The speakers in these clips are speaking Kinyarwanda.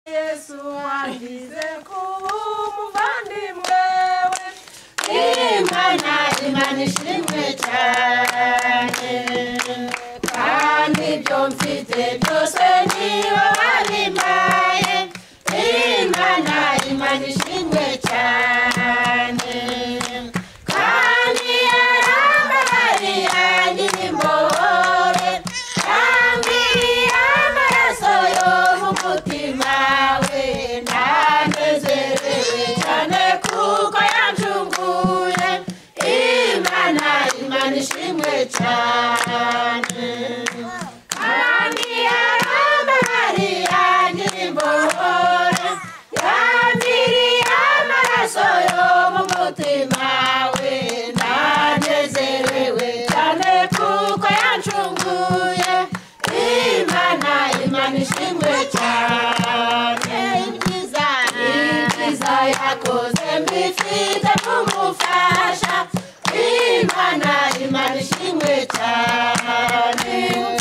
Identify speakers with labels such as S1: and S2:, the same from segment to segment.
S1: Yesu wangize kuba umuvandimwe we. Imana ishimwe cyane, kandi ibyo mfite byose niba wabimpaye. Imana ishimwe cyane, kandi yarambabariye nyir'impuhwe, yambiriye amaraso yo mu mutima we. Ndanezerewe cyane kuko yancunguye. Imana ishimwe cyane, kandi yarambabariye nyir'impuhwe, yambiriye amaraso yo mu mutima we. Ndanezerewe cyane kuko yancunguye. Imana ishimwe cyane, ibyiza yakoze mbifite kumufasha. Imana ishimwe cyane,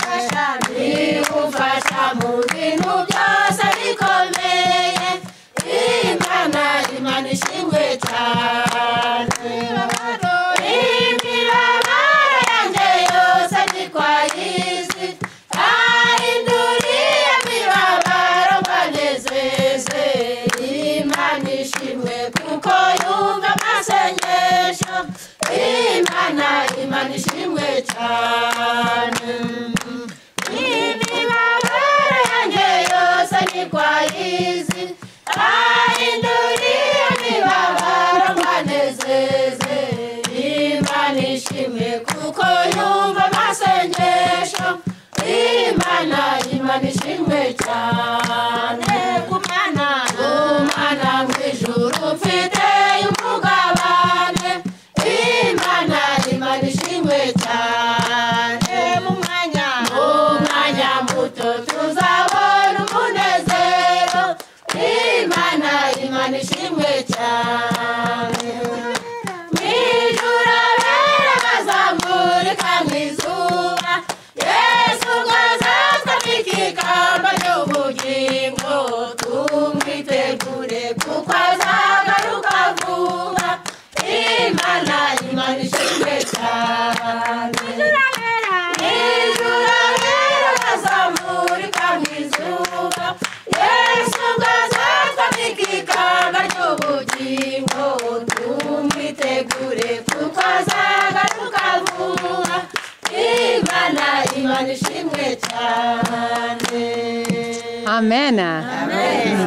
S1: imufasha mu bintu byose bikomeye. Imana ishimwe cyane, imibabaro yanjye yose ndikwayizi, ahinduriye imibabaro mbanezeze. Imana ishimwe kuko yumva amasengesho. Imana ishimwe cyane, imibabaro yanjye yose ndikwayizi, ahinduriye imibabaro mbanezeze. Imana ishimwe kuko yumva amasengesho. Imana ishimwe cyane, kumana mw'ijuru mfite umugabane. Imana ishimwe cyane, mu mwanya muto tuzabona umunezero. Imana ishimwe cyane, mw'ijuru abera bazamurika nk'izuba. Yesu azatwambika ikamba ry'ubugingo, tumwitegure kuko azagaruka vuba. Imana ishimwe cyane, mw'ijuru abera bazamurika nk'izuba. Yesu azatwambika ikamba ry'ubugingo, tumwitegure kuko azagaruka vuba. Imana ishimwe cyane.
S2: Amen.
S1: Amen.